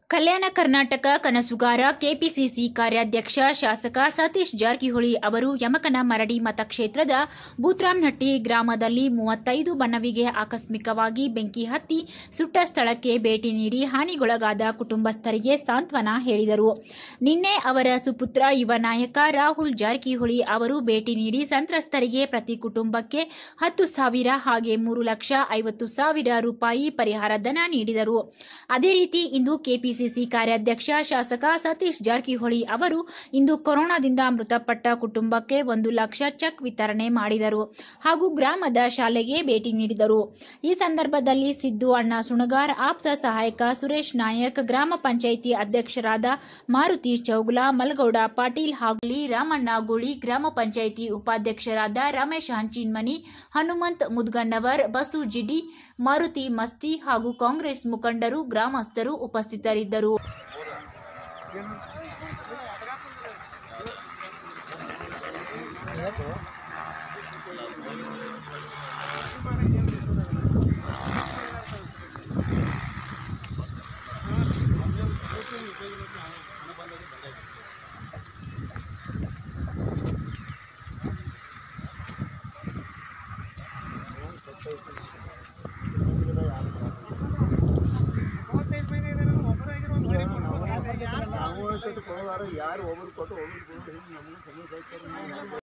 Kalyana Karnataka ಕನಸುಗಾರ KPCC ಕಾರ್ಯಾಧ್ಯಕ್ಷ ಶಾಸಕ ಸತೀಶ್ ಜಾರಕಿಹೊಳಿ ಅವರು ಯಮಕನಮರಡಿ ಮತಕ್ಷೇತ್ರದ ಬೂತ್ರಾಮ್ನಹಟ್ಟಿ ಗ್ರಾಮದಲ್ಲಿ 35 ಬನ್ನವಿಗೆ ಆಕಸ್ಮಿಕವಾಗಿ ಬೆಂಕಿ ಹತ್ತಿ ಸುಟ್ಟ ಸ್ಥಳಕ್ಕೆ ಭೇಟಿ ನೀಡಿ ಹಾನಿಗೊಳಗಾದ ಕುಟುಂಬಸ್ಥರಿಗೆ ಸಾಂತ್ವನ ಹೇಳಿದರು. ನಿನ್ನೆ ಅವರ ಸುಪುತ್ರ ಯುವ ನಾಯಕ ರಾಹುಲ್ ಜಾರಕಿಹೊಳಿ ಅವರು ಭೇಟಿ ನೀಡಿ ಸಂತ್ರಸ್ತರಿಗೆ ಪ್ರತಿ ಕುಟುಂಬಕ್ಕೆ 10,000 ಹಾಗೆ 3,50,000 ರೂಪಾಯಿ ಪರಿಹಾರ ಧನ ನೀಡಿದರು. ಅದೇ ರೀತಿ ಇಂದು ಕೆಪಿಸಿಸಿ ಕಾರ್ಯಾಧ್ಯಕ್ಷ ಶಾಸಕ ಸತೀಶ್ ಜಾರಕಿಹೊಳಿ ಅವರು ಇಂದು ಕೊರೋನಾದಿಂದ ಮೃತಪಟ್ಟ ಕುಟುಂಬಕ್ಕೆ 1 ಲಕ್ಷ ಚೆಕ್ ವಿತರಣೆ ಮಾಡಿದರು ಹಾಗೂ ಗ್ರಾಮದ ಶಾಲೆಗೆ ಭೇಟಿ ನೀಡಿದರು. ಈ ಸಂದರ್ಭದಲ್ಲಿ ಸಿದ್ದು ಅಣ್ಣ ಸುಣಗಾರ್, ಆಪ್ತ ಸಹಾಯಕ ಸುರೇಶ್ ನಾಯಕ್, ಗ್ರಾಮ ಪಂಚಾಯಿತಿ ಅಧ್ಯಕ್ಷರಾದ ಮಾರುತಿ ಚೌಗಲ, ಮಲಗೌಡ ಪಾಟೀಲ್ ಹಾಗೂ ರಾಮಣ್ಣ ಗೂಳಿ, ಗ್ರಾಮ ಪಂಚಾಯಿತಿ ಉಪಾಧ್ಯಕ್ಷರಾದ ರಮೇಶ್ ಹಂಚಿನಮನಿ, ಹನುಮಂತ್ ಮುದ್ಗಣ್ಣವರ್, ಬಸು ಜಿಡಿ, ಮಾರುತಿ ಮಸ್ತಿ ಹಾಗೂ ಕಾಂಗ್ರೆಸ್ ಮುಖಂಡರು, ಗ್ರಾಮಸ್ಥರು ಉಪಸ್ಥಿತರಿದ್ದರು. ಯಾರು ಒಬ್ಬರು ಕೊಟ್ಟು